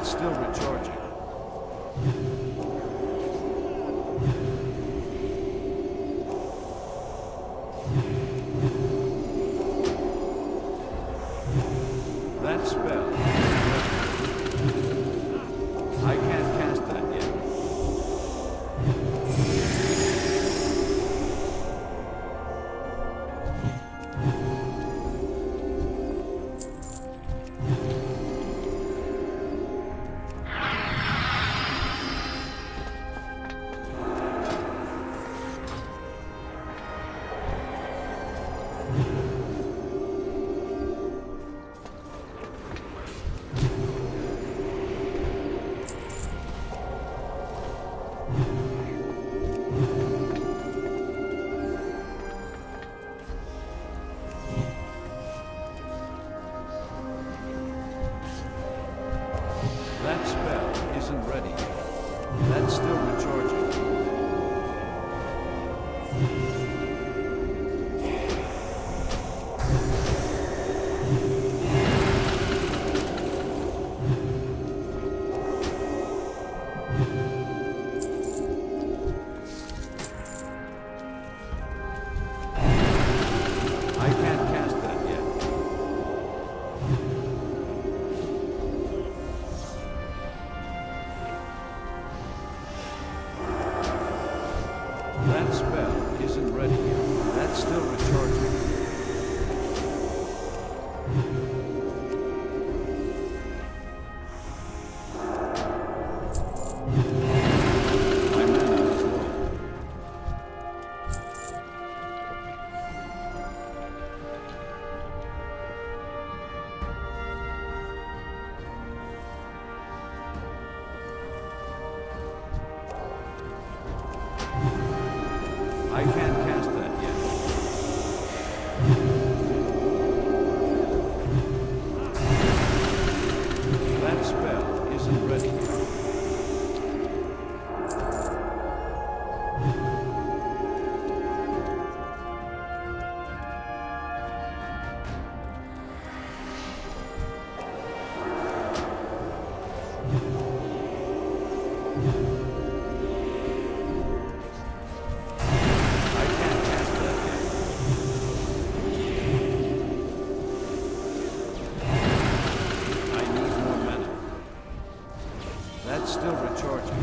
That's still recharging. That spell. I can't cast that yet. That spell isn't ready yet. That's still recharging. I can't cast that yet. That spell isn't ready yet. That's still recharging. My mana is low. I can't cast that yet. That spell isn't ready yet. That's still recharging.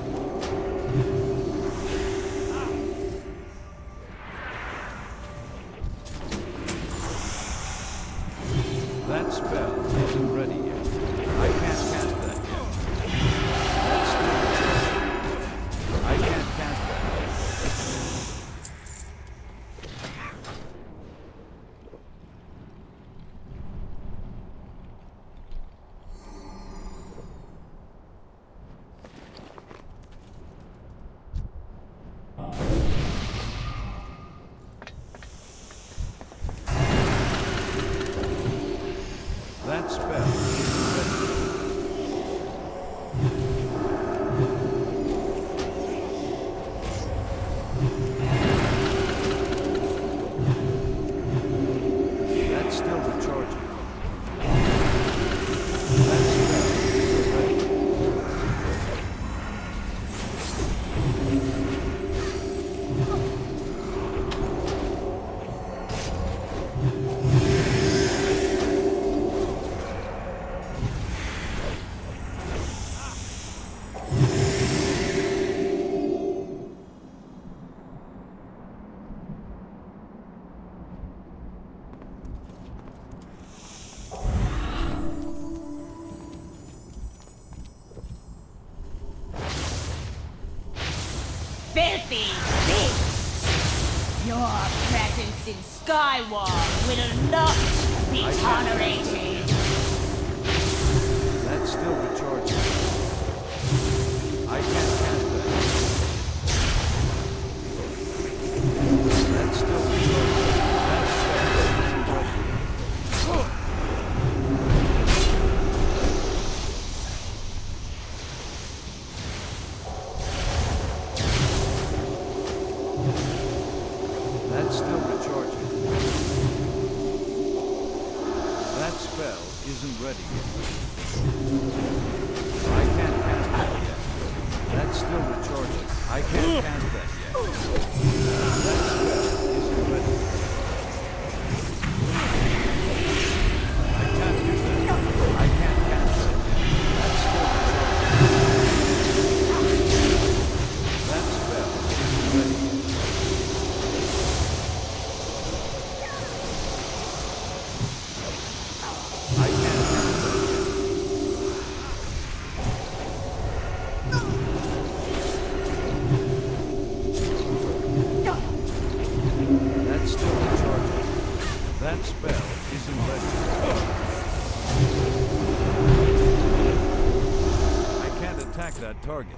That spell isn't ready yet. I can't cast that yet. That's still recharging. I can't cast that yet. That spell isn't ready yet. That's still recharging. That spell isn't ready. Filthy beasts! Your presence in Skyward will not be tolerated. That's still recharging. I can't cast that. That's still recharging. That spell isn't ready yet. That's still recharging. That spell isn't ready yet. That's still recharging. I can't cast that yet. That spell isn't ready. I can't do that. I can't cast that yet. That's still recharging. That spell isn't ready yet. I can't cast that yet. That's still recharging. That spell isn't ready. I can't attack that target.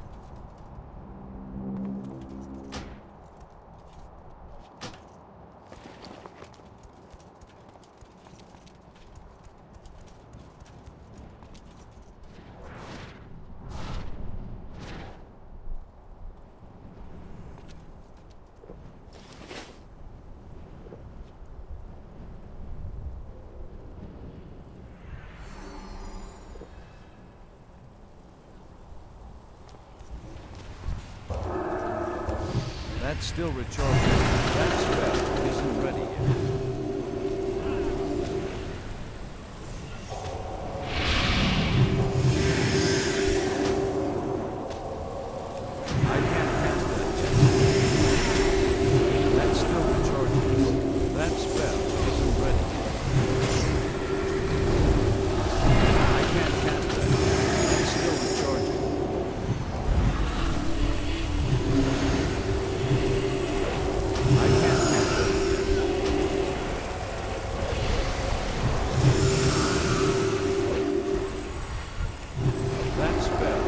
That's still recharging. That spell isn't ready yet. I can't cast that yet. That's still recharging. That spell isn't ready yet. I can't cast that yet. That's still recharging. I can't cast that yet. That spell.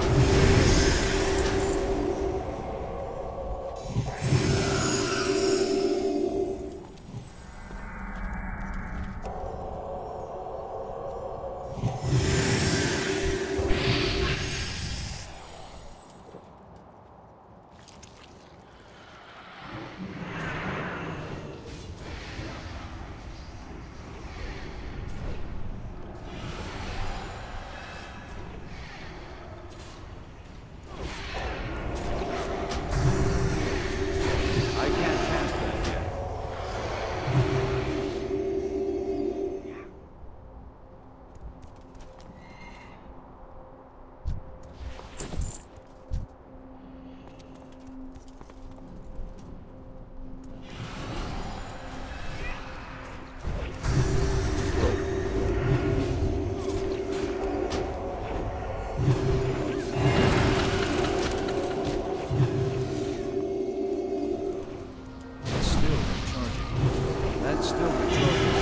I can't cast that yet. It's still recharging. That's still recharging.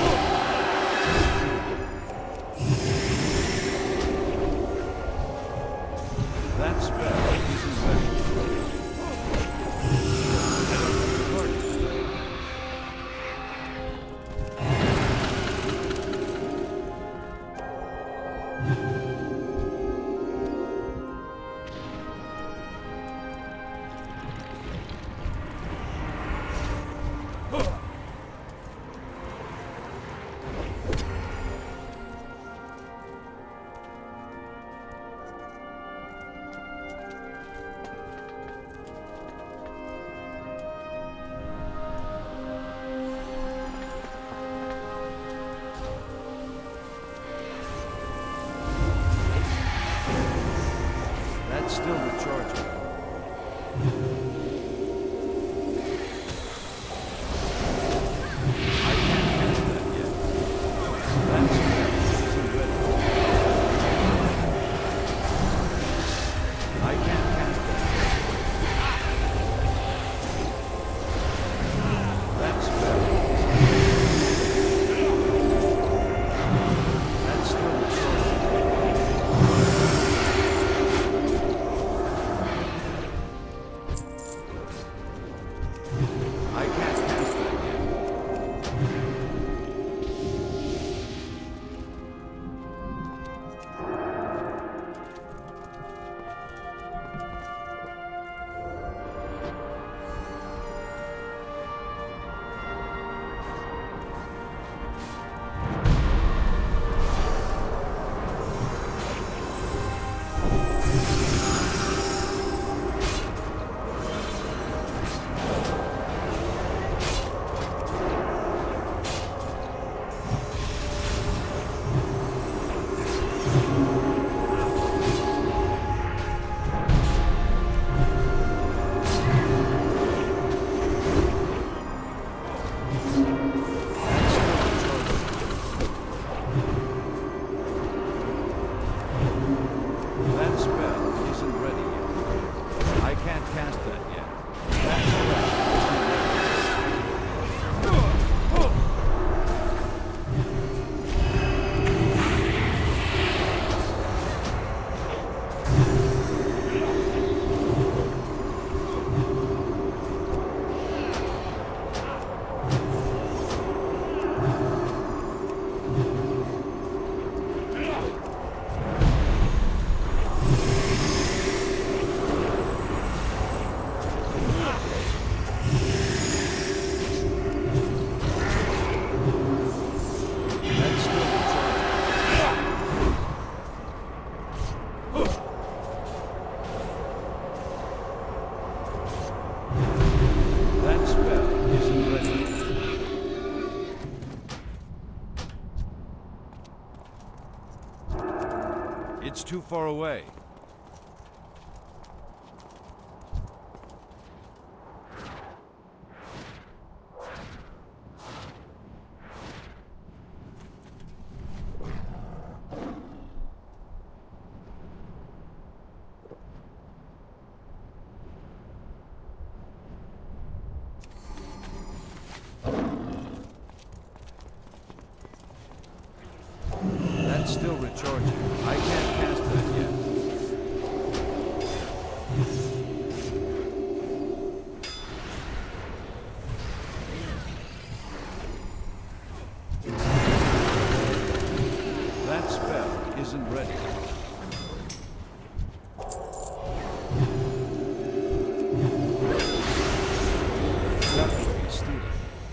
That spell isn't ready. That's still recharging. I can't cast that yet. That spell isn't ready. I can't cast that yet. That spell isn't ready. That's still recharging. That's still recharging. That spell isn't ready. It's too far away. That's still recharging. I can't cast that yet. That spell isn't ready. That would be stupid.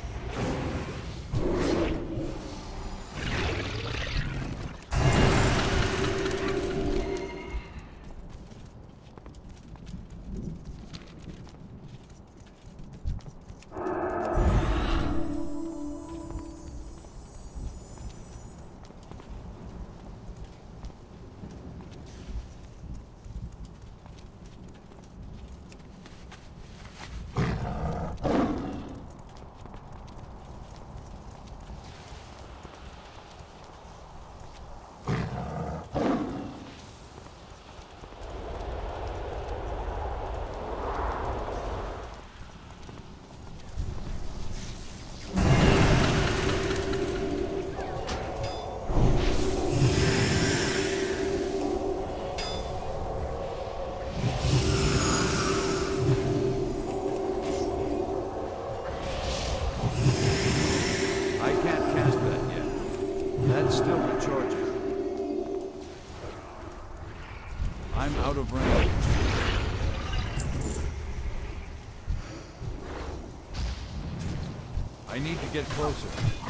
I can't cast that yet. That's still recharging. I'm out of range. I need to get closer.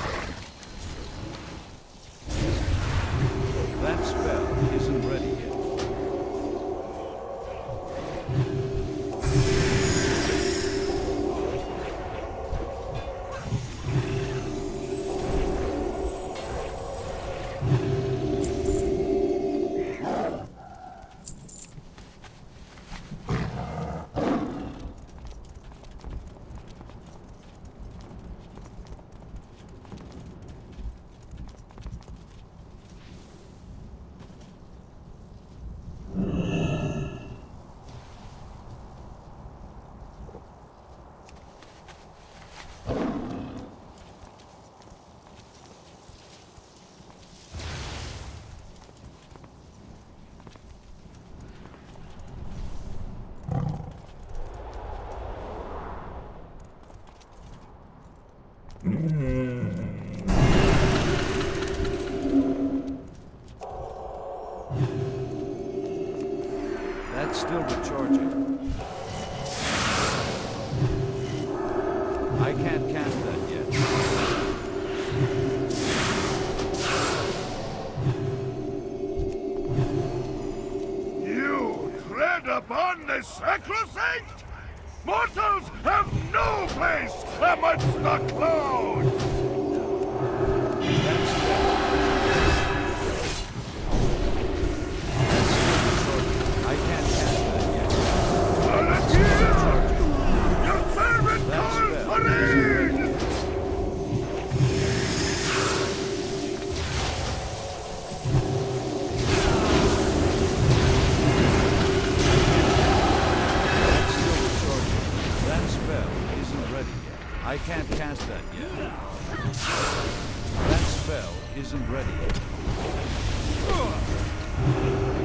That spell isn't ready yet. That's still recharging. I can't cast that yet. You tread upon the sacrosanct? Mortals have no place amongst the clouds! That's still recharging. I can't cast that yet. Volunteer! Your servant calls for aid! I can't cast that yet. That spell isn't ready yet.